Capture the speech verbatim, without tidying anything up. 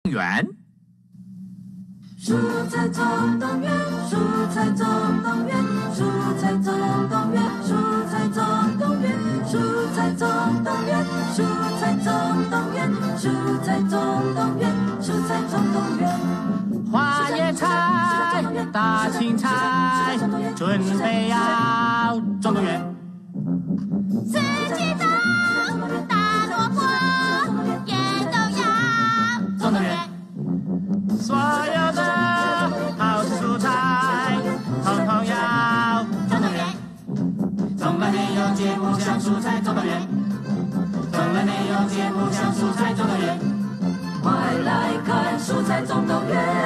园。 蔬菜总动员，蔬菜总动员，蔬菜总动员，蔬菜总动员，蔬菜总动员，蔬菜总动员，蔬菜总动员，蔬菜总动员。 花椰菜、大青菜，准备要总动员。 四季豆、大萝卜也都要总动员。 所有的好蔬菜，统统要总动员。从来没有节目像蔬菜总动员，从来没有节目像蔬菜总动员。 快来看蔬菜总动员！